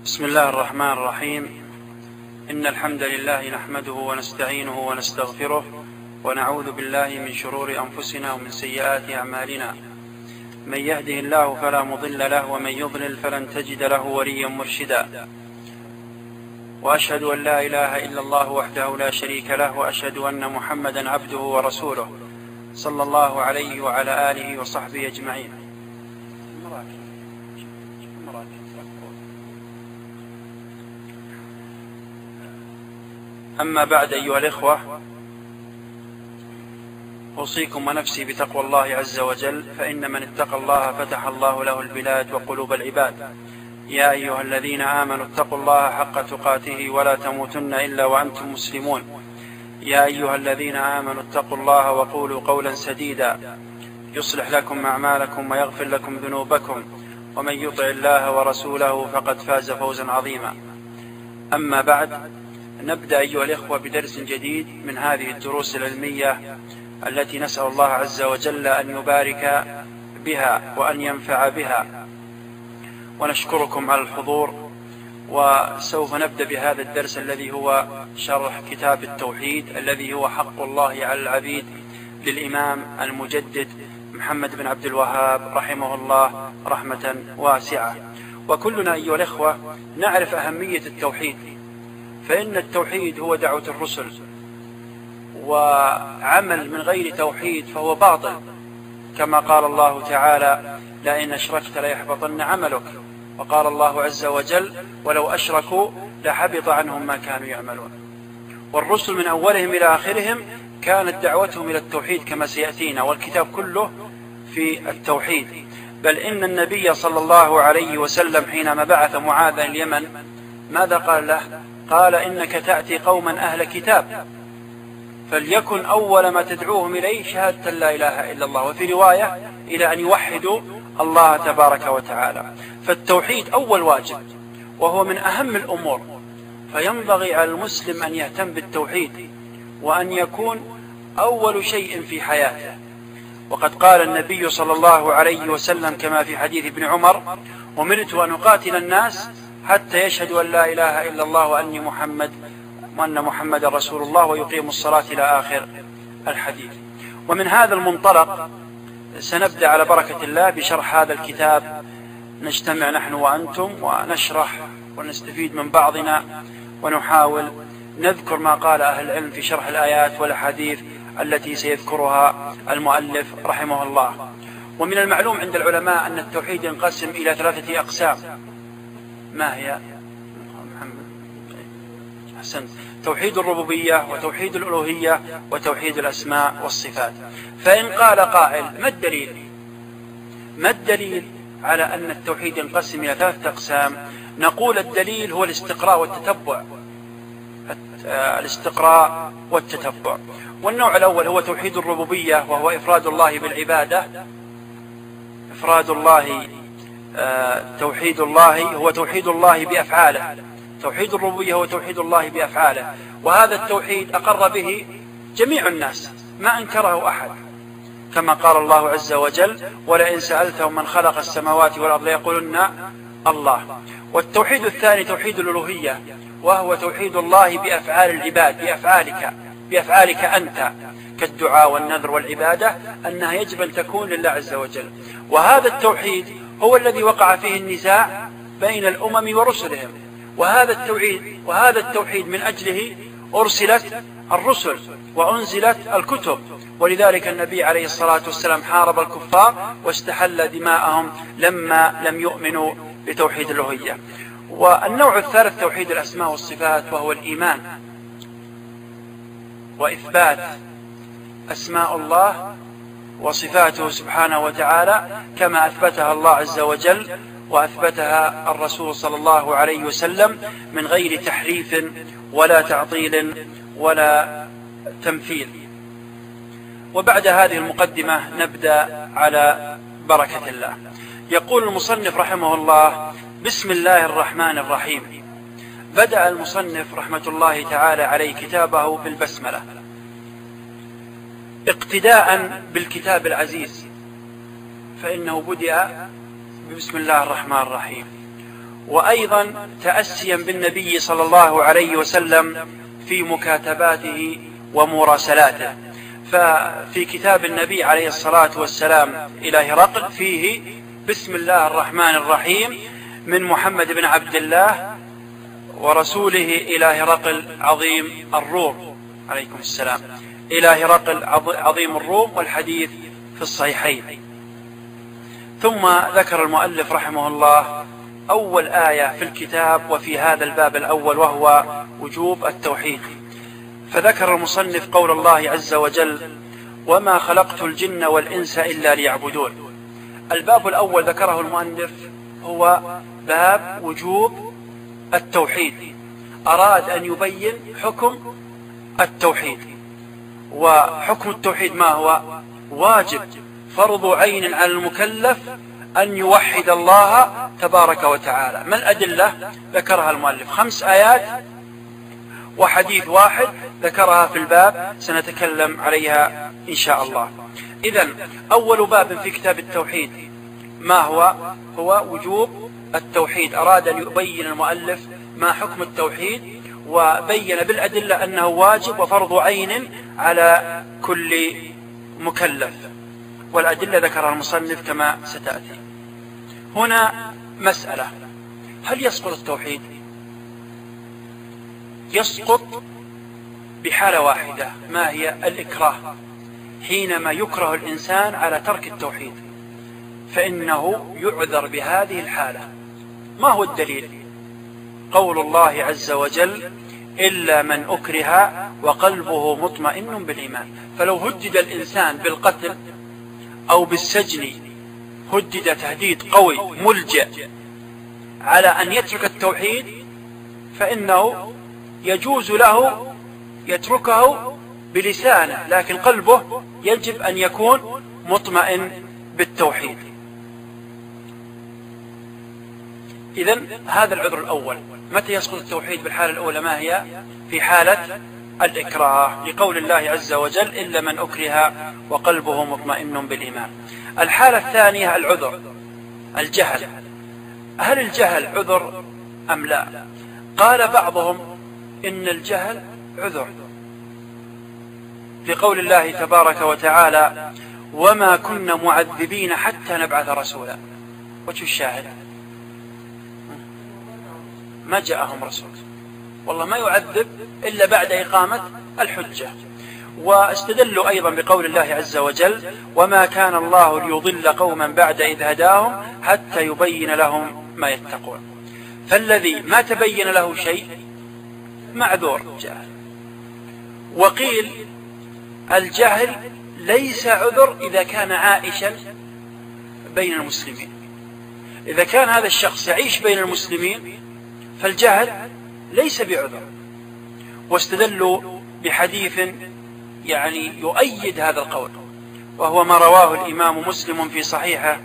بسم الله الرحمن الرحيم. إن الحمد لله نحمده ونستعينه ونستغفره ونعوذ بالله من شرور أنفسنا ومن سيئات أعمالنا. من يهده الله فلا مضل له ومن يضلل فلن تجد له وليا مرشدا. وأشهد أن لا إله إلا الله وحده لا شريك له وأشهد أن محمدا عبده ورسوله صلى الله عليه وعلى آله وصحبه أجمعين. أما بعد، أيها الإخوة، أوصيكم ونفسي بتقوى الله عز وجل، فإن من اتقى الله فتح الله له البلاد وقلوب العباد. يا أيها الذين آمنوا اتقوا الله حق تقاته ولا تموتن إلا وأنتم مسلمون. يا أيها الذين آمنوا اتقوا الله وقولوا قولا سديدا يصلح لكم أعمالكم ويغفر لكم ذنوبكم، ومن يطع الله ورسوله فقد فاز فوزا عظيما. أما بعد، نبدأ أيها الإخوة بدرس جديد من هذه الدروس العلمية التي نسأل الله عز وجل أن يبارك بها وأن ينفع بها، ونشكركم على الحضور. وسوف نبدأ بهذا الدرس الذي هو شرح كتاب التوحيد الذي هو حق الله على العبيد للإمام المجدد محمد بن عبد الوهاب رحمه الله رحمة واسعة. وكلنا أيها الإخوة نعرف أهمية التوحيد، فإن التوحيد هو دعوة الرسل، وعمل من غير توحيد فهو باطل، كما قال الله تعالى: لئن أشركت ليحبطن عملك. وقال الله عز وجل: ولو أشركوا لحبط عنهم ما كانوا يعملون. والرسل من أولهم إلى آخرهم كانت دعوتهم إلى التوحيد كما سيأتينا، والكتاب كله في التوحيد. بل إن النبي صلى الله عليه وسلم حينما بعث معاذا اليمن ماذا قال له؟ قال: إنك تأتي قوما أهل كتاب، فليكن أول ما تدعوهم إليه شهادة لا إله إلا الله، وفي رواية إلى أن يوحدوا الله تبارك وتعالى. فالتوحيد أول واجب وهو من أهم الأمور، فينبغي على المسلم أن يهتم بالتوحيد وأن يكون أول شيء في حياته. وقد قال النبي صلى الله عليه وسلم كما في حديث ابن عمر: أمرت أن أقاتل الناس حتى يشهدوا أن لا إله إلا الله وأن محمد رسول الله ويقيموا الصلاة إلى آخر الحديث. ومن هذا المنطلق سنبدأ على بركة الله بشرح هذا الكتاب، نجتمع نحن وأنتم ونشرح ونستفيد من بعضنا، ونحاول نذكر ما قال أهل العلم في شرح الآيات والأحاديث التي سيذكرها المؤلف رحمه الله. ومن المعلوم عند العلماء أن التوحيد ينقسم إلى 3 أقسام. ما هي؟ أحسنت. توحيد الربوبية، وتوحيد الألوهية، وتوحيد الأسماء والصفات. فإن قال قائل: ما الدليل على أن التوحيد ينقسم إلى 3 أقسام؟ نقول الدليل هو الاستقراء والتتبع. والنوع الأول هو توحيد الربوبية، وهو إفراد الله بالعبادة. توحيد الله هو توحيد الله بأفعاله. توحيد الربوبية هو توحيد الله بأفعاله، وهذا التوحيد أقر به جميع الناس، ما أنكره أحد، كما قال الله عز وجل: ولئن سألتهم من خلق السماوات والأرض ليقولن الله. والتوحيد الثاني توحيد الألوهية، وهو توحيد الله بأفعال العباد، بأفعالك أنت، كالدعاء والنذر والعبادة، أنها يجب أن تكون لله عز وجل. وهذا التوحيد هو الذي وقع فيه النزاع بين الأمم ورسلهم، وهذا التوحيد من أجله أرسلت الرسل وأنزلت الكتب. ولذلك النبي عليه الصلاة والسلام حارب الكفار واستحل دماءهم لما لم يؤمنوا بتوحيد الألوهية. والنوع الثالث توحيد الأسماء والصفات، وهو الإيمان وإثبات أسماء الله وصفاته سبحانه وتعالى كما أثبتها الله عز وجل وأثبتها الرسول صلى الله عليه وسلم، من غير تحريف ولا تعطيل ولا تمثيل. وبعد هذه المقدمة نبدأ على بركة الله. يقول المصنف رحمه الله: بسم الله الرحمن الرحيم. بدأ المصنف رحمة الله تعالى عليه كتابه بالبسملة اقتداء بالكتاب العزيز، فإنه بدأ بسم الله الرحمن الرحيم. وأيضا تأسيا بالنبي صلى الله عليه وسلم في مكاتباته ومراسلاته. ففي كتاب النبي عليه الصلاة والسلام إلى هرقل فيه: بسم الله الرحمن الرحيم من محمد بن عبد الله ورسوله إلى هرقل عظيم الروم، عليكم السلام، إلى هرقل عظيم الروم، والحديث في الصحيحين. ثم ذكر المؤلف رحمه الله أول آية في الكتاب وفي هذا الباب الأول، وهو وجوب التوحيد. فذكر المصنف قول الله عز وجل: وما خلقت الجن والإنس إلا ليعبدون. الباب الأول ذكره المؤلف هو باب وجوب التوحيد، أراد أن يبين حكم التوحيد. وحكم التوحيد ما هو؟ واجب فرض عين على المكلف أن يوحد الله تبارك وتعالى. ما الأدلة؟ ذكرها المؤلف 5 آيات وحديث واحد ذكرها في الباب، سنتكلم عليها إن شاء الله. إذن أول باب في كتاب التوحيد ما هو؟ هو وجوب التوحيد. أراد أن يبين المؤلف ما حكم التوحيد، وبين بالأدلة أنه واجب وفرض عين على كل مكلف، والأدلة ذكرها المصنف كما ستأتي. هنا مسألة: هل يسقط التوحيد؟ يسقط بحالة واحدة، ما هي؟ الإكراه. حينما يكره الإنسان على ترك التوحيد فإنه يعذر بهذه الحالة. ما هو الدليل؟ قول الله عز وجل: إلا من أكره وقلبه مطمئن بالإيمان. فلو هدد الإنسان بالقتل أو بالسجن، هدد تهديد قوي ملجأ على أن يترك التوحيد، فإنه يجوز له يتركه بلسانه، لكن قلبه يجب أن يكون مطمئن بالتوحيد. إذن هذا العذر الأول. متى يسقط التوحيد بالحالة الأولى؟ ما هي؟ في حالة الإكراه، لقول الله عز وجل: إلا من أكره وقلبه مطمئن بالإيمان. الحالة الثانية العذر، الجهل. هل الجهل عذر أم لا؟ قال بعضهم إن الجهل عذر، لقول الله تبارك وتعالى: وما كنا معذبين حتى نبعث رسولا. وجه الشاهد؟ ما جاءهم رسول، والله ما يعذب إلا بعد إقامة الحجة. واستدلوا أيضا بقول الله عز وجل: وما كان الله ليضل قوما بعد إذ هداهم حتى يبين لهم ما يتقون. فالذي ما تبين له شيء معذور جاهل. وقيل الجهل ليس عذر إذا كان عائشا بين المسلمين. إذا كان هذا الشخص يعيش بين المسلمين فالجهل ليس بعذر. واستدلوا بحديث يعني يؤيد هذا القول، وهو ما رواه الإمام مسلم في صحيحه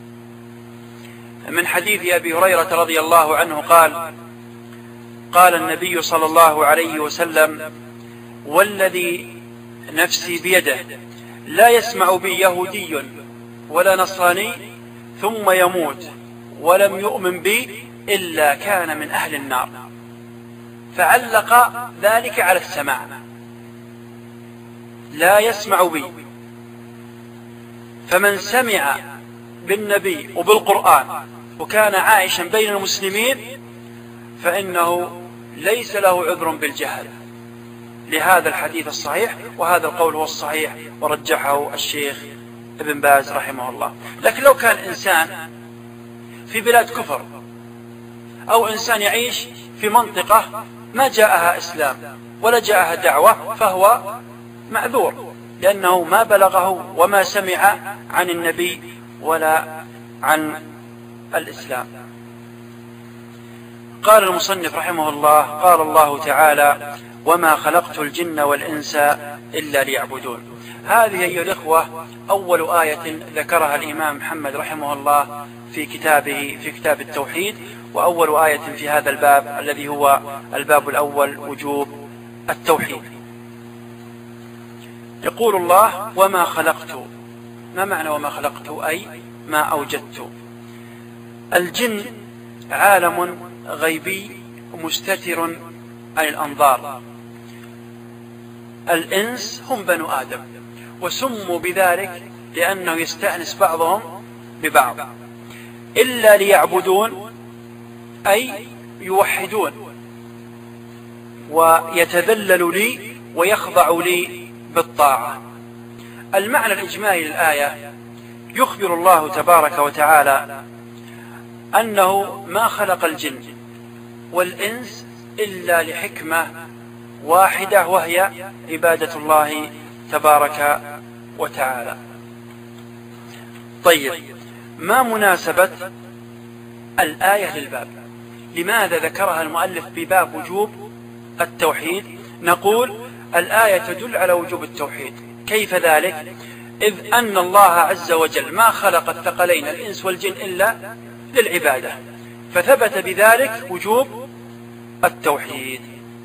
من حديث أبي هريرة رضي الله عنه قال: قال النبي صلى الله عليه وسلم: والذي نفسي بيده لا يسمع بي يهودي ولا نصراني ثم يموت ولم يؤمن بي إلا كان من أهل النار. فعلق ذلك على السماع، لا يسمع بي. فمن سمع بالنبي وبالقرآن وكان عائشا بين المسلمين فإنه ليس له عذر بالجهل، لهذا الحديث الصحيح. وهذا القول هو الصحيح ورجحه الشيخ ابن باز رحمه الله. لكن لو كان إنسان في بلاد كفر أو إنسان يعيش في منطقة ما جاءها إسلام ولا جاءها دعوة فهو معذور، لأنه ما بلغه وما سمع عن النبي ولا عن الإسلام. قال المصنف رحمه الله: قال الله تعالى: وما خلقت الجن والإنس إلا ليعبدون. هذه أيها الإخوة أول آية ذكرها الإمام محمد رحمه الله في كتابه في كتاب التوحيد، وأول آية في هذا الباب الذي هو الباب الأول وجوب التوحيد. يقول الله: وما خلقت. ما معنى وما خلقت؟ أي ما أوجدت. الجن عالم غيبي مستتر عن الأنظار. الإنس هم بنو آدم، وسموا بذلك لأنه يستأنس بعضهم ببعض، إلا ليعبدون أي يوحدون ويتذللوا لي ويخضعوا لي بالطاعة. المعنى الإجمالي للآية: يخبر الله تبارك وتعالى أنه ما خلق الجن والإنس إلا لحكمة واحدة، وهي عبادة الله تبارك وتعالى. طيب، ما مناسبة الآية للباب؟ لماذا ذكرها المؤلف بباب وجوب التوحيد؟ نقول الآية تدل على وجوب التوحيد. كيف ذلك؟ إذ أن الله عز وجل ما خلق الثقلين الإنس والجن إلا للعبادة، فثبت بذلك وجوب التوحيد.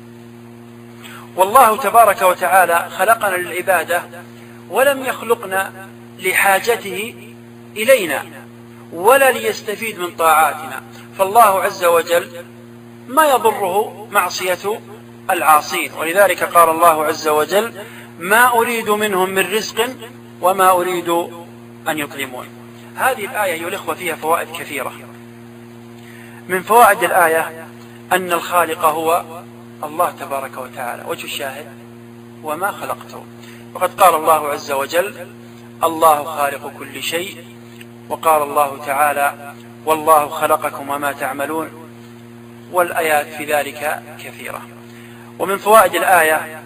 والله تبارك وتعالى خلقنا للعبادة ولم يخلقنا لحاجته إلينا ولا ليستفيد من طاعاتنا، فالله عز وجل ما يضره معصية العاصين، ولذلك قال الله عز وجل: ما أريد منهم من رزق وما أريد أن يطعمون. هذه الآية أيها الإخوة فيها فوائد كثيرة. من فوائد الآية أن الخالق هو الله تبارك وتعالى، وجه الشاهد: وما خلقته. وقد قال الله عز وجل: الله خالق كل شيء. وقال الله تعالى: والله خلقكم وما تعملون. والآيات في ذلك كثيرة. ومن فوائد الآية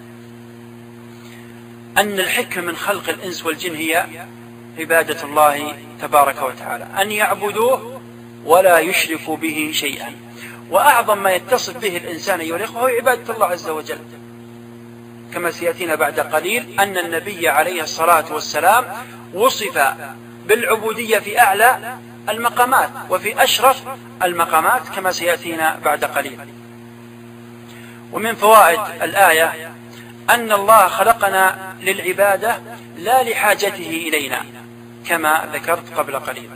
أن الحكمة من خلق الإنس والجن هي عبادة الله تبارك وتعالى، أن يعبدوه ولا يشركوا به شيئا. وأعظم ما يتصف به الإنسان أيها الإخوة هو عبادة الله عز وجل، كما سيأتينا بعد قليل أن النبي عليه الصلاة والسلام وصف بالعبودية في أعلى المقامات وفي أشرف المقامات، كما سيأتينا بعد قليل. ومن فوائد الآية أن الله خلقنا للعبادة لا لحاجته إلينا، كما ذكرت قبل قليل.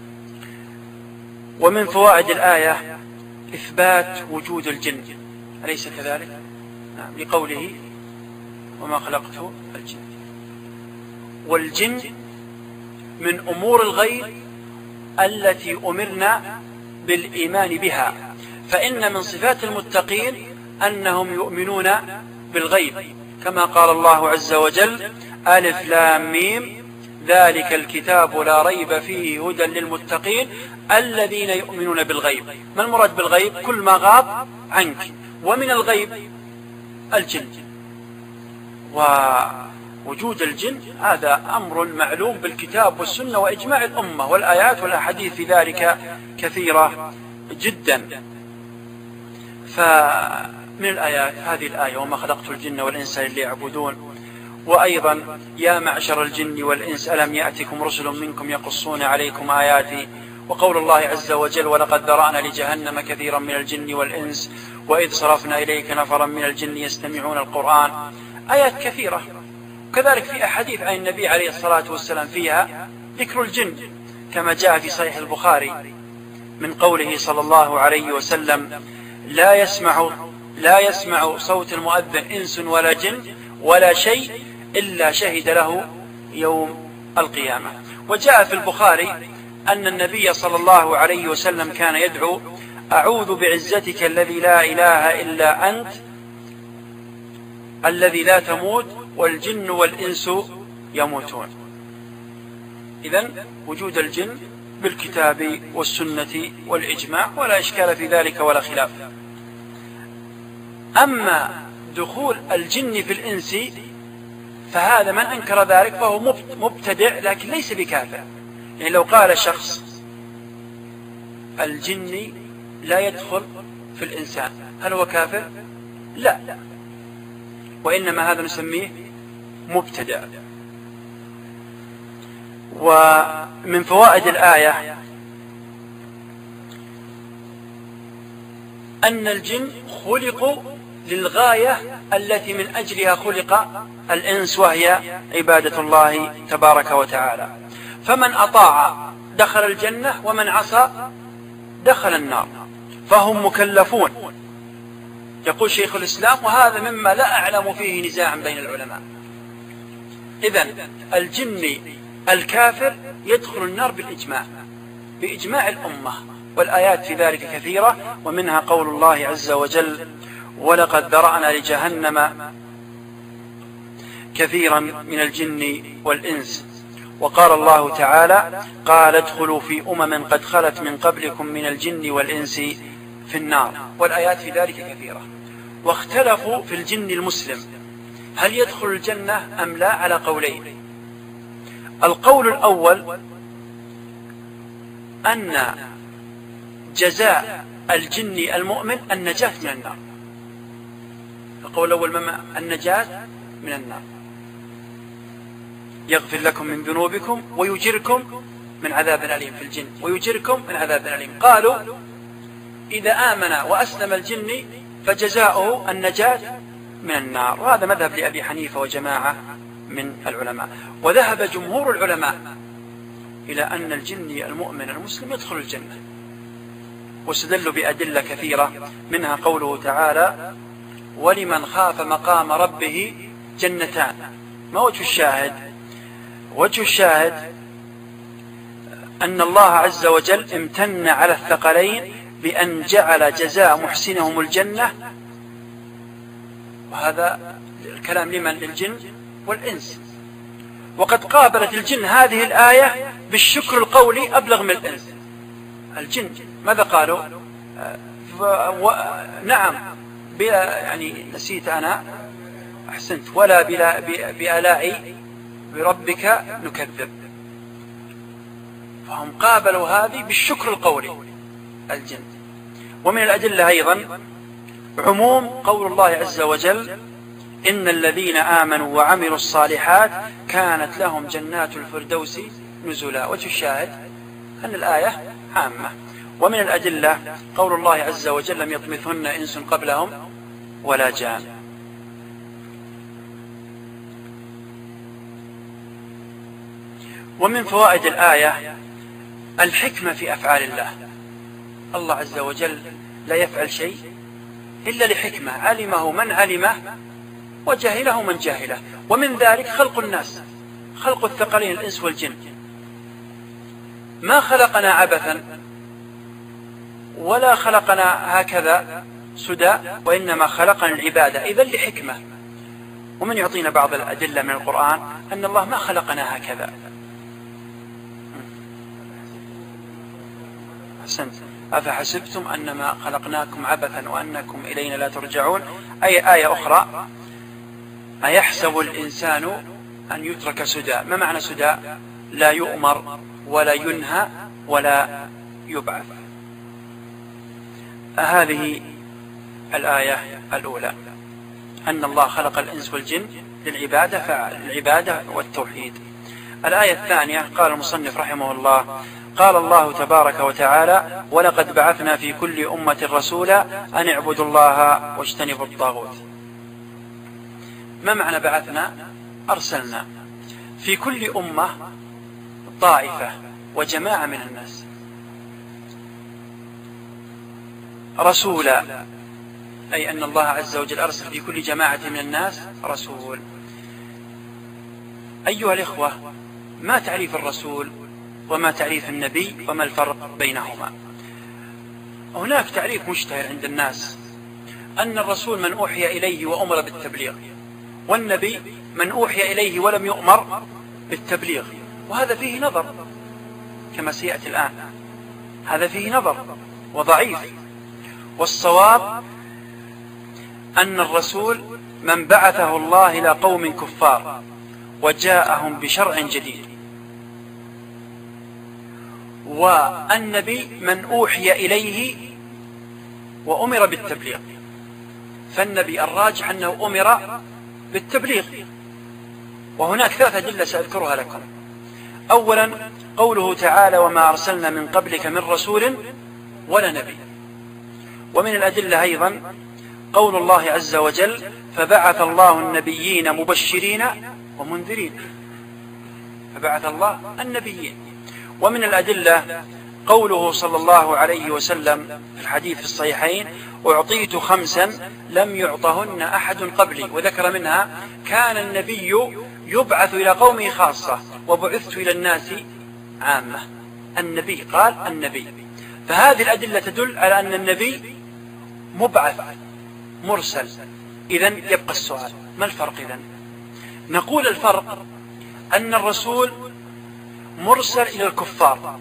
ومن فوائد الآية إثبات وجود الجن، أليس كذلك؟ نعم، لقوله: وما خلقت الجن. والجن من أمور الغيب التي أمرنا بالإيمان بها، فإن من صفات المتقين أنهم يؤمنون بالغيب، كما قال الله عز وجل: ألف لام ميم ذلك الكتاب لا ريب فيه هدى للمتقين الذين يؤمنون بالغيب. ما المراد بالغيب؟ كل ما غاب عنك، ومن الغيب الجن. ووجود الجن هذا أمر معلوم بالكتاب والسنة وإجماع الأمة، والآيات والأحاديث في ذلك كثيرة جدا. فمن الآيات هذه الآية: وما خلقت الجن والإنس إلا ليعبدون. وأيضا: يا معشر الجن والإنس ألم يأتكم رسل منكم يقصون عليكم آياتي. وقول الله عز وجل: ولقد ذرأنا لجهنم كثيرا من الجن والإنس وإذ صرفنا إليك نفرا من الجن يستمعون القرآن. آيات كثيرة، كذلك في أحاديث عن النبي عليه الصلاة والسلام فيها ذكر الجن، كما جاء في صحيح البخاري من قوله صلى الله عليه وسلم: لا يسمع صوت المؤذن إنس ولا جن ولا شيء إلا شهد له يوم القيامة. وجاء في البخاري أن النبي صلى الله عليه وسلم كان يدعو: أعوذ بعزتك الذي لا إله إلا أنت الذي لا تموت والجن والإنس يموتون. إذن وجود الجن بالكتاب والسنة والإجماع، ولا إشكال في ذلك ولا خلاف. أما دخول الجن في الإنس فهذا من أنكر ذلك فهو مبتدع، لكن ليس بكافر. يعني لو قال شخص الجن لا يدخل في الإنسان، هل هو كافر؟ لا، وإنما هذا نسميه مبتدع. ومن فوائد الآية أن الجن خلقوا للغاية التي من أجلها خلق الإنس، وهي عبادة الله تبارك وتعالى. فمن أطاع دخل الجنة ومن عصى دخل النار. فهم مكلفون. يقول شيخ الإسلام: وهذا مما لا أعلم فيه نزاعا بين العلماء. إذن الجني الكافر يدخل النار بالإجماع، بإجماع الأمة، والآيات في ذلك كثيرة، ومنها قول الله عز وجل: ولقد ذرأنا لجهنم كثيرا من الجن والإنس. وقال الله تعالى: قال ادخلوا في قد خلت من قبلكم من الجن والإنس في النار. والآيات في ذلك كثيرة. واختلفوا في الجن المسلم هل يدخل الجنة أم لا على قولين. القول الأول أن جزاء الجن المؤمن النجاة من النار. القول الأول النجاة من النار، يغفر لكم من ذنوبكم ويجركم من عذاب أليم في الجن، ويجركم من عذاب أليم. قالوا إذا آمن وأسلم الجن فجزاؤه النجاة من النار، وهذا مذهب لأبي حنيفة وجماعة من العلماء. وذهب جمهور العلماء إلى أن الجني المؤمن المسلم يدخل الجنة، واستدلوا بأدلة كثيرة، منها قوله تعالى: ولمن خاف مقام ربه جنتان. ما وجه الشاهد؟ وجه الشاهد أن الله عز وجل امتن على الثقلين بأن جعل جزاء محسنهم الجنة، وهذا الكلام لمن؟ للجن والإنس. وقد قابلت الجن هذه الآية بالشكر القولي أبلغ من الإنس. الجن ماذا قالوا؟ نعم يعني نسيت أنا، أحسنت، ولا بآلاء بربك نكذب. فهم قابلوا هذه بالشكر القولي الجن. ومن الأدلة أيضا عموم قول الله عز وجل: إن الذين آمنوا وعملوا الصالحات كانت لهم جنات الفردوس نزلا. وجه الشاهد أن الآية عامة. ومن الأدلة قول الله عز وجل: لم يطمثهن إنس قبلهم ولا جان. ومن فوائد الآية الحكمة في أفعال الله. الله عز وجل لا يفعل شيء إلا لحكمة، علمه من علمه وجهله من جهله. ومن ذلك خلق الناس، خلق الثقلين الإنس والجن. ما خلقنا عبثا ولا خلقنا هكذا سدى، وإنما خلقنا العبادة، إذن لحكمة. ومن يعطينا بعض الأدلة من القرآن أن الله ما خلقنا هكذا. أحسنت. أفحسبتم أنما خلقناكم عبثا وأنكم إلينا لا ترجعون. أي آية أخرى: أيحسب الإنسان أن يترك سدى. ما معنى سدى؟ لا يؤمر ولا ينهى ولا يبعث. هذه الآية الأولى، أن الله خلق الإنس والجن للعبادة والتوحيد. الآية الثانية قال المصنف رحمه الله: قال الله تبارك وتعالى: ولقد بعثنا في كل أمة رسولا أن اعبدوا الله واجتنبوا الطاغوت. ما معنى بعثنا؟ أرسلنا في كل أمة طائفة وجماعة من الناس رسولا، أي أن الله عز وجل أرسل في كل جماعة من الناس رسول. أيها الإخوة، ما تعريف الرسول وما تعريف النبي وما الفرق بينهما؟ هناك تعريف مشتهر عند الناس أن الرسول من أوحي إليه وأمر بالتبليغ، والنبي من أوحي إليه ولم يؤمر بالتبليغ. وهذا فيه نظر كما سيأتي الآن، هذا فيه نظر وضعيف. والصواب أن الرسول من بعثه الله إلى قوم كفار وجاءهم بشرع جديد، والنبي من أوحي إليه وأمر بالتبليغ. فالنبي الراجح أنه أمر بالتبليغ. وهناك ثلاثة أدلة سأذكرها لكم. أولا قوله تعالى: وما أرسلنا من قبلك من رسول ولا نبي. ومن الأدلة أيضا قول الله عز وجل: فبعث الله النبيين مبشرين ومنذرين. فبعث الله النبيين. ومن الأدلة قوله صلى الله عليه وسلم في الحديث في الصحيحين: أعطيت 5 لم يعطهن أحد قبلي، وذكر منها: كان النبي يبعث إلى قومه خاصة وبعثت إلى الناس عامة. النبي قال النبي، فهذه الأدلة تدل على أن النبي مبعث مرسل. إذن يبقى السؤال: ما الفرق إذن؟ نقول الفرق أن الرسول مرسل إلى الكفار،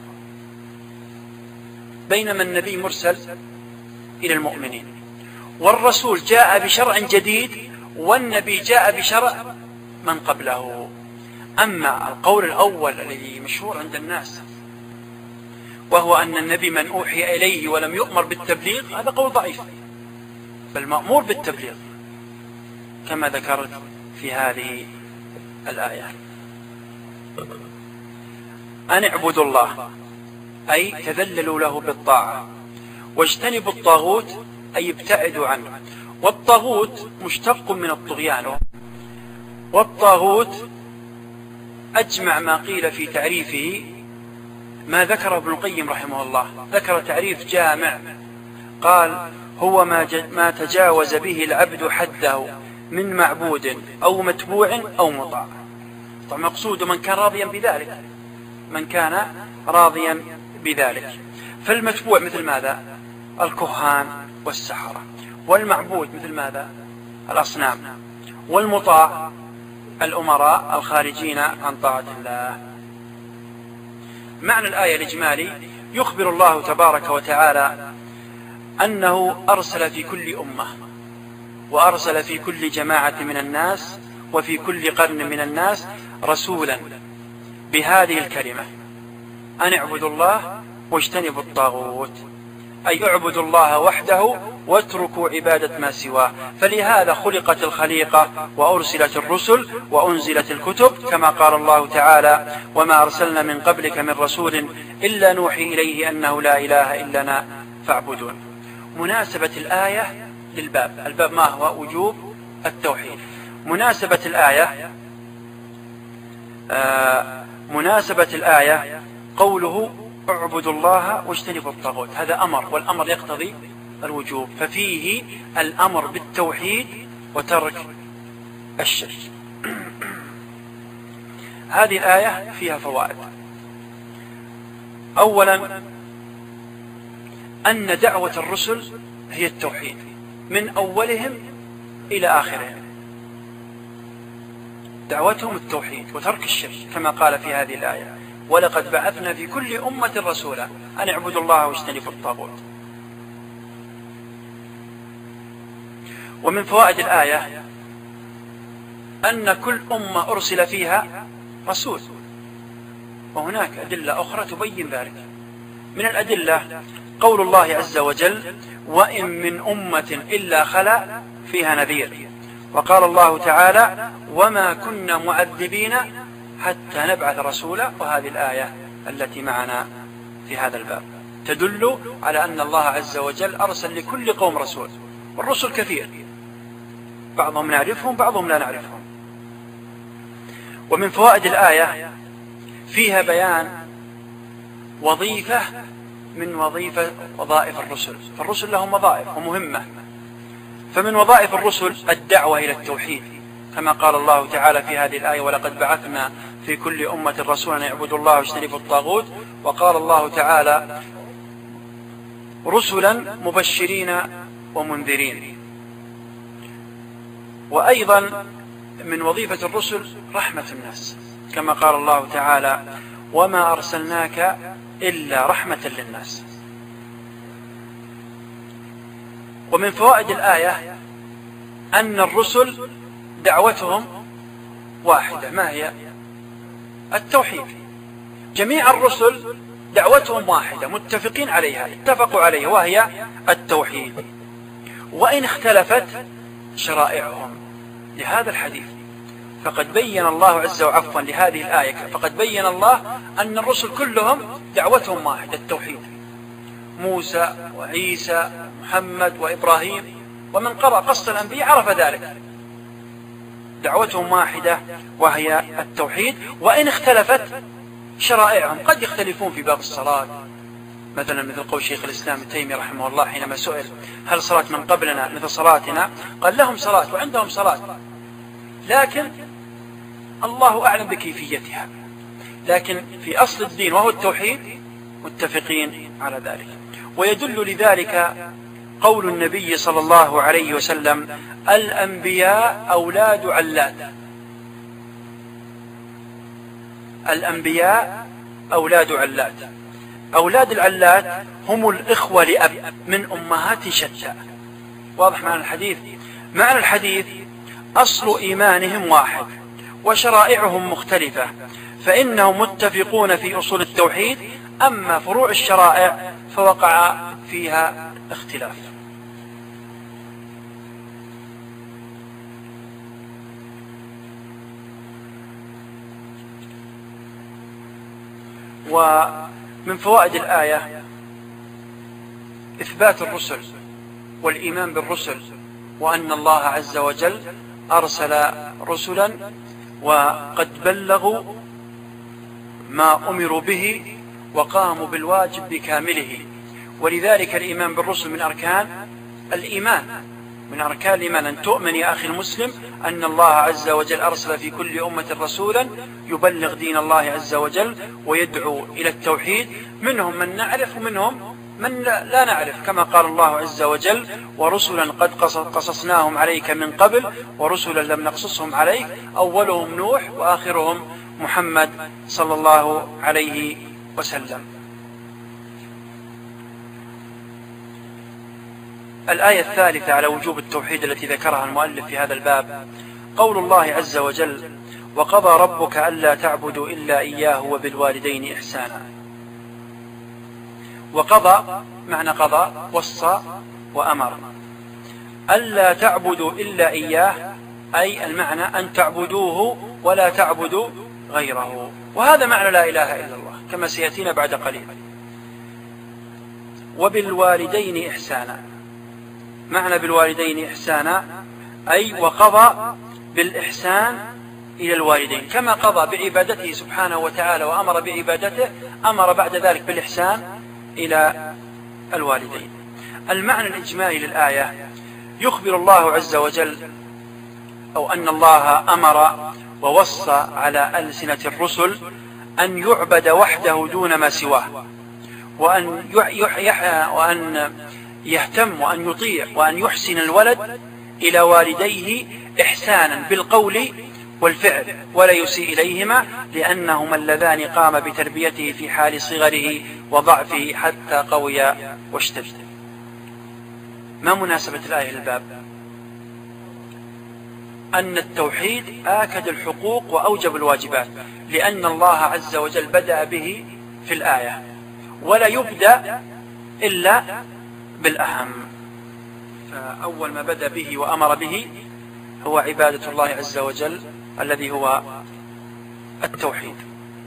بينما النبي مرسل إلى المؤمنين. والرسول جاء بشرع جديد والنبي جاء بشرع من قبله. أما القول الأول الذي مشهور عند الناس وهو أن النبي من أوحي إليه ولم يؤمر بالتبليغ، هذا قول ضعيف، بل مأمور بالتبليغ كما ذكرت في هذه الآية: أن اعبدوا الله أي تذللوا له بالطاعة، واجتنبوا الطاغوت أي ابتعدوا عنه. والطاغوت مشتق من الطغيان، والطاغوت أجمع ما قيل في تعريفه ما ذكره ابن القيم رحمه الله. ذكر تعريف جامع، قال: هو ما تجاوز به العبد حده من معبود أو متبوع أو مطاع. طبعا مقصود من كان راضيا بذلك، من كان راضيا بذلك. فالمتبوع مثل ماذا؟ الكهان والسحرة. والمعبود مثل ماذا؟ الأصنام. والمطاع الأمراء الخارجين عن طاعة الله. معنى الآية الإجمالي: يخبر الله تبارك وتعالى أنه أرسل في كل أمة، وأرسل في كل جماعة من الناس، وفي كل قرن من الناس رسولا بهذه الكلمة: أن اعبدوا الله واجتنبوا الطاغوت، أي اعبدوا الله وحده واتركوا عبادة ما سواه. فلهذا خلقت الخليقة وأرسلت الرسل وأنزلت الكتب، كما قال الله تعالى: وما أرسلنا من قبلك من رسول إلا نوحي إليه أنه لا إله إلا أنا فاعبدون. مناسبة الآية للباب، الباب ما هو؟ وجوب التوحيد. مناسبة الآية قوله: اعبدوا الله واجتنبوا الطاغوت، هذا أمر، والأمر يقتضي الوجوب، ففيه الأمر بالتوحيد وترك الشرك. هذه الآية فيها فوائد. أولا، أن دعوة الرسل هي التوحيد من أولهم إلى آخرهم، دعوتهم التوحيد وترك الشرك، كما قال في هذه الآية: ولقد بعثنا في كل أمة رسولا أن اعبدوا الله واجتنبوا الطاغوت. ومن فوائد الآية أن كل أمة أرسل فيها رسول، وهناك أدلة أخرى تبين ذلك. من الأدلة قول الله عز وجل: وإن من أمة إلا خلا فيها نذير. وقال الله تعالى: وما كنا معذبين حتى نبعث رسولا. وهذه الآية التي معنا في هذا الباب تدل على أن الله عز وجل أرسل لكل قوم رسول، والرسل كثير، بعضهم نعرفهم بعضهم لا نعرفهم. ومن فوائد الآية فيها بيان وظيفة من وظائف الرسل، فالرسل لهم وظائف ومهمة. فمن وظائف الرسل الدعوة إلى التوحيد، كما قال الله تعالى في هذه الآية: ولقد بعثنا في كل أمة رسولا أن يعبدوا الله واجتنبوا الطاغوت. وقال الله تعالى: رسلا مبشرين ومنذرين. وأيضا من وظيفة الرسل رحمة الناس، كما قال الله تعالى: وما أرسلناك إلا رحمة للناس. ومن فوائد الآية أن الرسل دعوتهم واحدة، ما هي؟ التوحيد. جميع الرسل دعوتهم واحدة، متفقين عليها، اتفقوا عليها، وهي التوحيد، وإن اختلفت شرائعهم. لهذا الحديث فقد بين الله عز وجل لهذه الآية، فقد بين الله أن الرسل كلهم دعوتهم واحدة، التوحيد. موسى وعيسى محمد وإبراهيم، ومن قرأ قصة الأنبياء عرف ذلك، دعوتهم واحدة وهي التوحيد، وإن اختلفت شرائعهم، قد يختلفون في باب الصلاة، مثلا مثل قول شيخ الإسلام ابن تيمية رحمه الله حينما سئل هل صلاة من قبلنا مثل صلاتنا؟ قال لهم صلاة وعندهم صلاة، لكن الله أعلم بكيفيتها، لكن في أصل الدين وهو التوحيد متفقين على ذلك. ويدل لذلك قول النبي صلى الله عليه وسلم: الأنبياء أولاد علات. الأنبياء أولاد علات. أولاد العلات هم الإخوة لأب من أمهات شتى. واضح معنى الحديث؟ معنى الحديث: أصل إيمانهم واحد وشرائعهم مختلفة، فإنهم متفقون في أصول التوحيد، أما فروع الشرائع فوقع فيها اختلاف. ومن فوائد الآية إثبات الرسل والإيمان بالرسل، وأن الله عز وجل أرسل رسلا وقد بلغوا ما أمروا به وقاموا بالواجب بكامله. ولذلك الإيمان بالرسل من أركان الإيمان، من أركان الإيمان، أن تؤمن يا أخي المسلم أن الله عز وجل أرسل في كل أمة رسولا يبلغ دين الله عز وجل ويدعو إلى التوحيد، منهم من نعرف ومنهم من لا نعرف، كما قال الله عز وجل: ورسلا قد قصصناهم عليك من قبل ورسلا لم نقصصهم عليك، أولهم نوح وآخرهم محمد صلى الله عليه وسلم. الآية الثالثة على وجوب التوحيد التي ذكرها المؤلف في هذا الباب قول الله عز وجل: وقضى ربك ألا تعبدوا إلا إياه وبالوالدين إحسانا. وقضى معنى قضى وصى وأمر. ألا تعبدوا إلا إياه أي المعنى أن تعبدوه ولا تعبدوا غيره، وهذا معنى لا إله إلا الله كما سيأتينا بعد قليل. وبالوالدين إحسانا، معنى بالوالدين إحسانا أي وقضى بالإحسان إلى الوالدين، كما قضى بعبادته سبحانه وتعالى وأمر بعبادته، أمر بعد ذلك بالإحسان إلى الوالدين. المعنى الإجمالي للآية: يخبر الله عز وجل أو أن الله أمر ووصى على ألسنة الرسل أن يعبد وحده دون ما سواه، وأن يهتم وأن يطيع وأن يحسن الولد إلى والديه إحسانا بالقول والفعل ولا يسيء إليهما، لأنهما اللذان قام بتربيته في حال صغره وضعفه حتى قوي واشتد. ما مناسبة الآية للباب؟ أن التوحيد آكد الحقوق وأوجب الواجبات، لأن الله عز وجل بدأ به في الآية، ولا يبدأ إلا بالأهم. فأول ما بدأ به وأمر به هو عبادة الله عز وجل الذي هو التوحيد.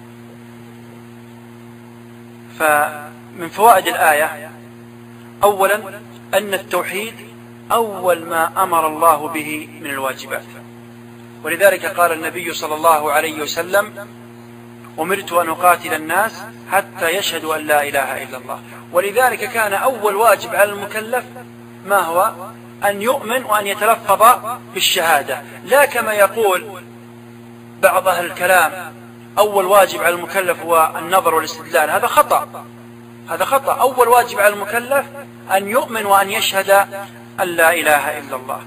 فمن فوائد الآية أولا أن التوحيد أول ما أمر الله به من الواجبات، ولذلك قال النبي صلى الله عليه وسلم: أمرت أن أقاتل الناس حتى يشهدوا أن لا إله إلا الله. ولذلك كان أول واجب على المكلف ما هو؟ أن يؤمن وأن يتلفظ بالشهادة، لا كما يقول بعض أهل الكلام أول واجب على المكلف هو النظر والاستدلال. هذا خطأ، هذا خطأ. أول واجب على المكلف أن يؤمن وأن يشهد أن لا إله إلا الله.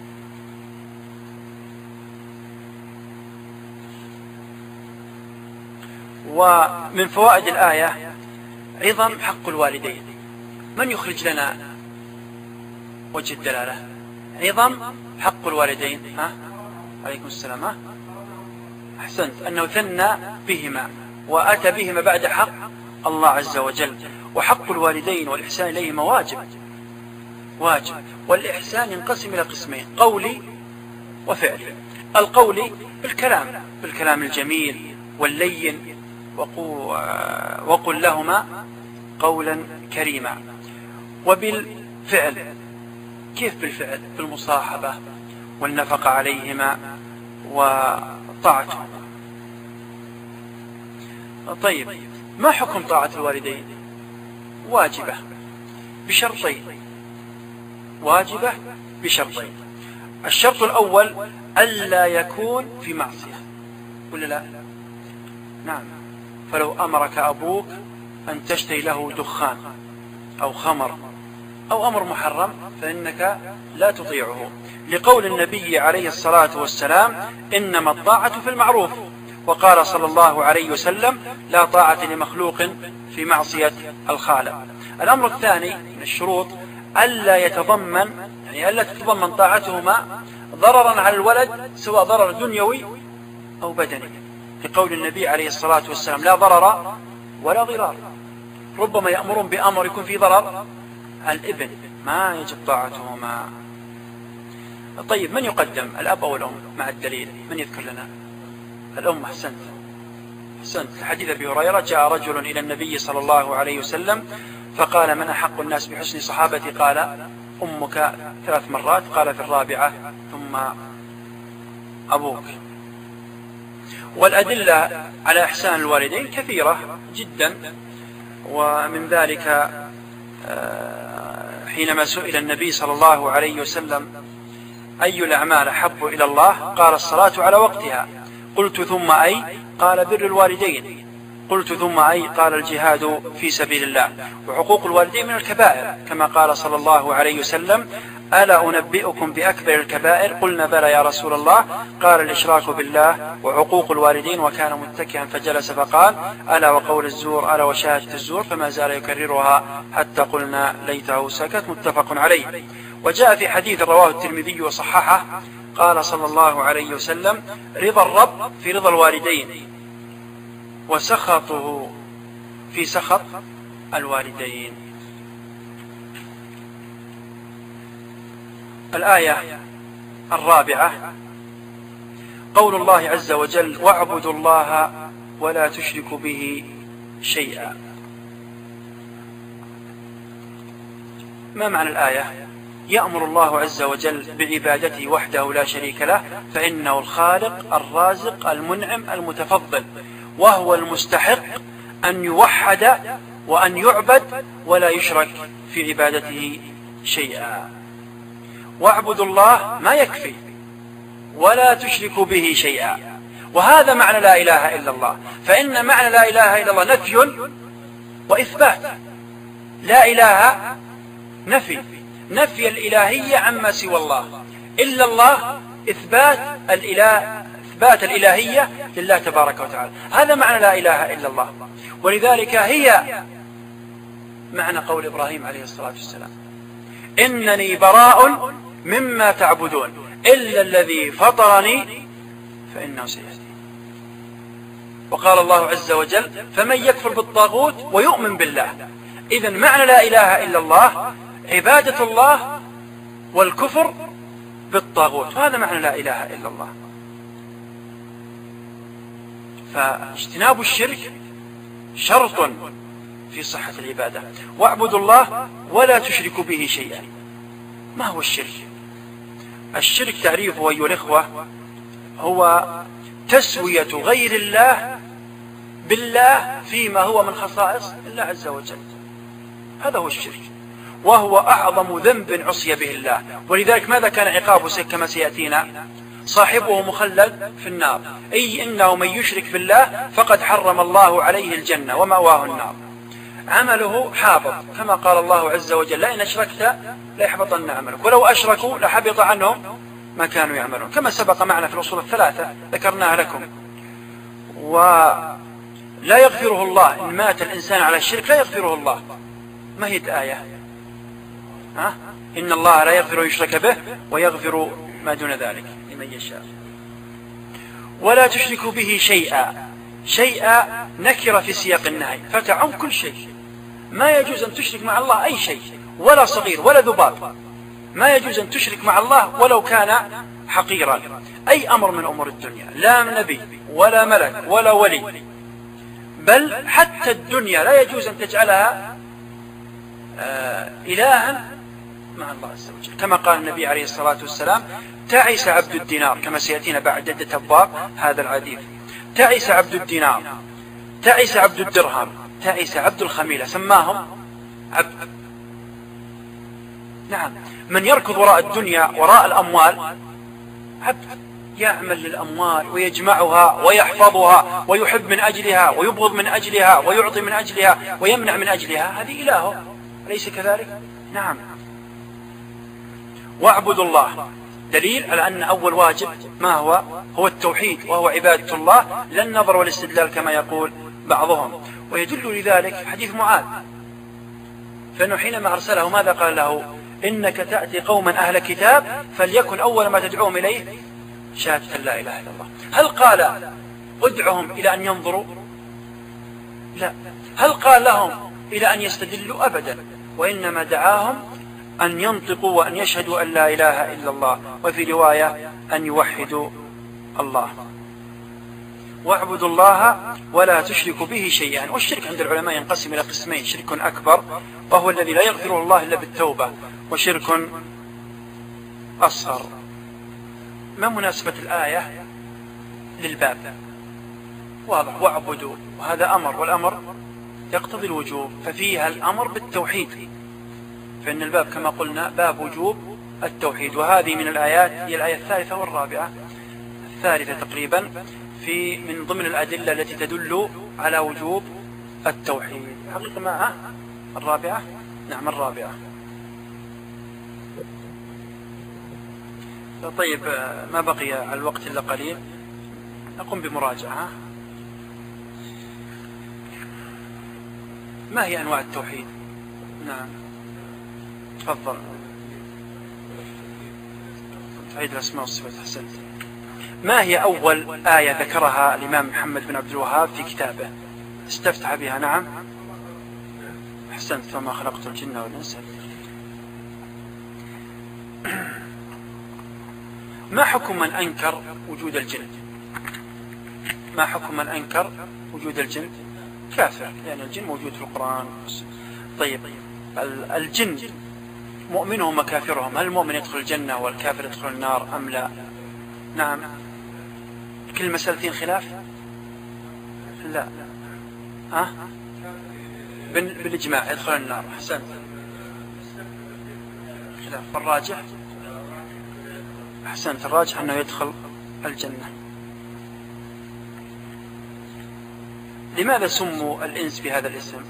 ومن فوائد الآية عظم حق الوالدين. من يخرج لنا وجه الدلالة؟ عظم حق الوالدين. عليكم السلام. أحسنت، أنه ثنى بهما وأتى بهما بعد حق الله عز وجل. وحق الوالدين والإحسان إليهما واجب، والإحسان ينقسم إلى قسمين: قولي وفعلي. القولي بالكلام الجميل واللين، وقل لهما قولا كريما. وبالفعل، كيف بالفعل؟ بالمصاحبة والنفقة عليهما وطاعتهم. طيب، ما حكم طاعة الوالدين؟ واجبة بشرطين، واجبة بشرطين. الشرط الأول ألا يكون في معصية، ولا لا؟ نعم. فلو أمرك أبوك أن تشتري له دخان أو خمر أو أمر محرم فإنك لا تطيعه، لقول النبي عليه الصلاة والسلام: إنما الطاعة في المعروف. وقال صلى الله عليه وسلم: لا طاعة لمخلوق في معصية الخالق. الأمر الثاني من الشروط ألا يتضمن، يعني ألا تتضمن طاعتهما ضررا على الولد، سواء ضرر دنيوي أو بدني، لقول النبي عليه الصلاة والسلام: لا ضرر ولا ضرار. ربما يأمرون بأمر يكون فيه ضرر الابن، ما يجب طاعتهما. طيب، من يقدم، الأب أو الأم مع الدليل؟ من يذكر لنا؟ الأم. أحسنت. الحديث أبي هريرة: جاء رجل إلى النبي صلى الله عليه وسلم فقال: من أحق الناس بحسن صحابتي؟ قال: أمك 3 مرات، قال في الرابعة: ثم أبوك. والأدلة على إحسان الوالدين كثيرة جدا، ومن ذلك حينما سئل النبي صلى الله عليه وسلم: أي الأعمال أحب إلى الله؟ قال: الصلاة على وقتها. قلت: ثم أي؟ قال: بر الوالدين. قلت: ثم أي؟ قال: الجهاد في سبيل الله. وحقوق الوالدين من الكبائر، كما قال صلى الله عليه وسلم: ألا أنبئكم بأكبر الكبائر؟ قلنا: بلى يا رسول الله. قال: الإشراك بالله وعقوق الوالدين. وكان متكئا فجلس فقال: ألا وقول الزور، ألا وشهادة الزور. فما زال يكررها حتى قلنا ليته سكت. متفق عليه. وجاء في حديث رواه الترمذي وصححه، قال صلى الله عليه وسلم: رضا الرب في رضا الوالدين، وسخطه في سخط الوالدين. الآية الرابعة قول الله عز وجل: واعبدوا الله ولا تشركوا به شيئا. ما معنى الآية؟ يأمر الله عز وجل بعبادته وحده لا شريك له، فإنه الخالق الرازق المنعم المتفضل، وهو المستحق أن يوحد وأن يعبد ولا يشرك في عبادته شيئا. واعبدوا الله ما يكفي، ولا تشركوا به شيئا، وهذا معنى لا إله إلا الله. فإن معنى لا إله إلا الله نفي وإثبات. لا إله نفي الإلهية عما سوى الله، إلا الله إثبات الإلهية لله تبارك وتعالى. هذا معنى لا إله إلا الله. ولذلك هي معنى قول إبراهيم عليه الصلاة والسلام: إنني براء مما تعبدون إلا الذي فطرني فإنه سيهدين. وقال الله عز وجل: فمن يكفر بالطاغوت ويؤمن بالله. إذن معنى لا إله إلا الله عبادة الله والكفر بالطاغوت، هذا معنى لا إله إلا الله. فاجتناب الشرك شرط في صحة العبادة. واعبدوا الله ولا تشركوا به شيئا. ما هو الشرك؟ الشرك تعريفه أيها الإخوة هو تسوية غير الله بالله فيما هو من خصائص الله عز وجل. هذا هو الشرك، وهو أعظم ذنب عصي به الله. ولذلك ماذا كان عقابه كما سيأتينا؟ صاحبه مخلد في النار، أي إنه من يشرك بالله فقد حرم الله عليه الجنة ومأواه النار. عمله حابط، كما قال الله عز وجل: لئن أشركت ليحبطن عملك ولو أشركوا لحبط عنهم ما كانوا يعملون، كما سبق معنا في الأصول الثلاثة ذكرناها لكم. ولا يغفره الله إن مات الإنسان على الشرك، لا يغفره الله. ما هي الآية؟ إن الله لا يغفر يشرك به ويغفر ما دون ذلك لمن يشاء. ولا تشركوا به شيئا نكرة في سياق النهي فتعم كل شيء. ما يجوز أن تشرك مع الله أي شيء، ولا صغير ولا ذباب. ما يجوز أن تشرك مع الله ولو كان حقيرا. أي أمر من أمور الدنيا، لا نبي ولا ملك ولا ولي، بل حتى الدنيا لا يجوز أن تجعلها إلها مع الله عز وجل، كما قال النبي عليه الصلاة والسلام: تعس عبد الدينار، كما سيأتينا بعد عدة أبواب هذا الحديث. تعس عبد الدينار، تعس عبد الدرهم، تعس عبد الخميلة. سماهم عبد. نعم، من يركض وراء الدنيا وراء الأموال عبد، يعمل للأموال ويجمعها ويحفظها ويحب من أجلها ويبغض من أجلها ويعطي من أجلها ويمنع من أجلها، هذه إلهه، أليس كذلك؟ نعم. واعبدوا الله، دليل على أن أول واجب ما هو التوحيد، وهو عبادة الله، لا النظر والاستدلال كما يقول بعضهم. ويدل لذلك حديث معاذ، فإنه حينما أرسله ماذا قال له؟ إنك تأتي قوما أهل كتاب فليكن أول ما تدعوهم إليه شهادة لا إله إلا الله. هل قال ادعهم إلى أن ينظروا؟ لا. هل قال لهم إلى أن يستدلوا؟ أبدا. وإنما دعاهم أن ينطقوا وأن يشهدوا أن لا إله إلا الله، وفي رواية أن يوحدوا الله. واعبدوا الله ولا تشركوا به شيئا. والشرك عند العلماء ينقسم إلى قسمين: شرك أكبر وهو الذي لا يغفره الله إلا بالتوبة، وشرك أصغر. ما مناسبة الآية للباب؟ واضح، واعبدوا، وهذا أمر، والأمر يقتضي الوجوب، ففيها الأمر بالتوحيد، فإن الباب كما قلنا باب وجوب التوحيد. وهذه من الآيات هي الآية الثالثة والرابعة، الثالثة تقريبا، من ضمن الأدلة التي تدل على وجوب التوحيد. حقيقة معها الرابعة، نعم الرابعة. طيب، ما بقي على الوقت إلا قليل، نقوم بمراجعة. ما هي أنواع التوحيد؟ نعم تفضل. توحيد الأسماء والصفات، أحسنت. ما هي أول آية ذكرها الإمام محمد بن عبد الوهاب في كتابه استفتح بها؟ نعم أحسنت، فما خلقت الجن والإنس. ما حكم من أنكر وجود الجن؟ ما حكم من أنكر وجود الجن؟ كافر، لأن الجن موجود في القرآن. طيب، الجن مؤمنهم وكافرهم، هل المؤمن يدخل الجنة والكافر يدخل النار أم لا؟ نعم، كل مسألتين خلاف؟ لا، بالإجماع يدخل النار. أحسنت، خلاف. الراجح؟ أحسنت، الراجح أنه يدخل الجنة. لماذا سموا الإنس بهذا الاسم؟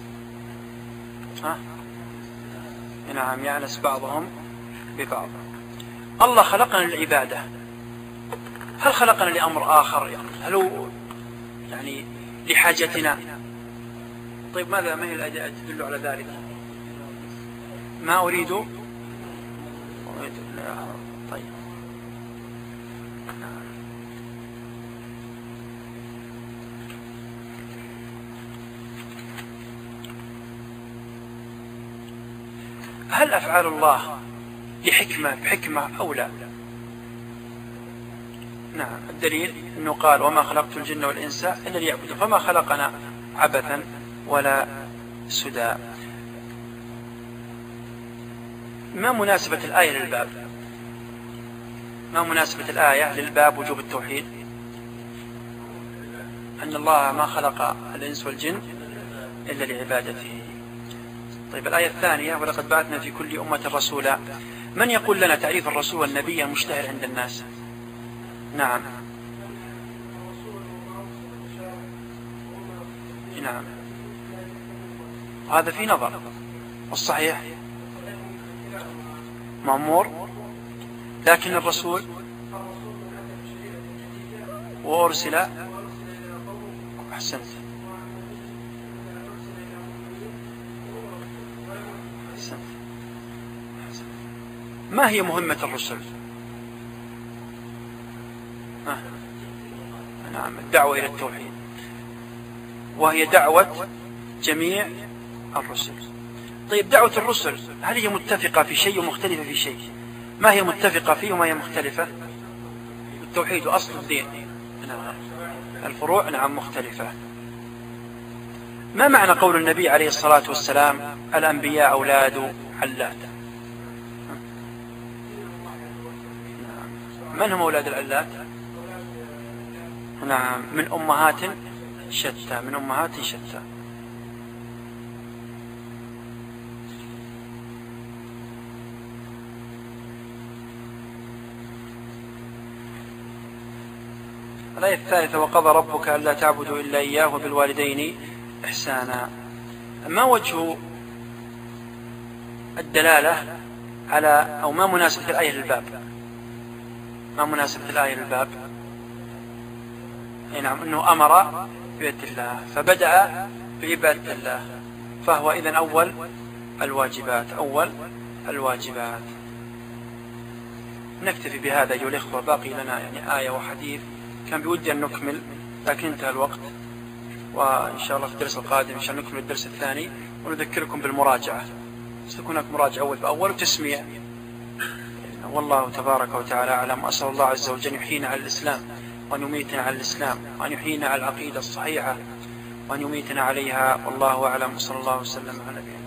نعم، يعنس بعضهم ببعض. الله خلقنا للعبادة، هل خلقنا لأمر آخر؟ هل هو يعني لحاجتنا؟ طيب، ما هي الأدلة تدل على ذلك؟ ما أريد. طيب، هل أفعال الله بحكمة أو لا؟ نعم، الدليل أنه قال وما خلقت الجن والإنس إلا ليعبدون، فما خلقنا عبثا ولا سدى. ما مناسبة الآية للباب؟ ما مناسبة الآية للباب وجوب التوحيد؟ أن الله ما خلق الإنس والجن إلا لعبادته. طيب، الآية الثانية: ولقد بعثنا في كل أمة رسولا. من يقول لنا تعريف الرسول والنبي المشتهر عند الناس؟ نعم، نعم، وهذا في نظر، والصحيح مأمور، لكن الرسول وأرسل. أحسنت، ما هي مهمة الرسل؟ نعم، الدعوة إلى التوحيد، وهي دعوة جميع الرسل. طيب، دعوة الرسل هل هي متفقة في شيء ومختلفة في شيء؟ ما هي متفقة فيه وما هي مختلفة؟ التوحيد أصل الدين، نعم. الفروع نعم مختلفة. ما معنى قول النبي عليه الصلاة والسلام الأنبياء أولاد علات؟ من هم أولاد العلات؟ نعم، من أمهات شتى، من أمهات شتى. الآية الثالثة وقضى ربك ألا تعبدوا إلا إياه وبالوالدين إحسانا. ما وجه الدلالة على أو ما مناسبة الآية للباب؟ ما مناسبة الآية للباب؟ نعم، أنه أمر بعبادة الله فبدأ بعبادة الله، فهو إذن أول الواجبات. نكتفي بهذا أيها الإخوة، باقي لنا يعني آية وحديث كان بودي أن نكمل لكن انتهى الوقت، وإن شاء الله في الدرس القادم إن شاء الله نكمل الدرس الثاني ونذكركم بالمراجعة، ستكون هناك مراجعة أول بأول وتسميع. والله تبارك وتعالى أعلم، وأسأل الله عز وجل يحيينا على الإسلام وأن يميتنا على الإسلام، وأن يحيينا على العقيدة الصحيحة وأن يميتنا عليها، والله أعلم. صلى الله وسلم على نبينا.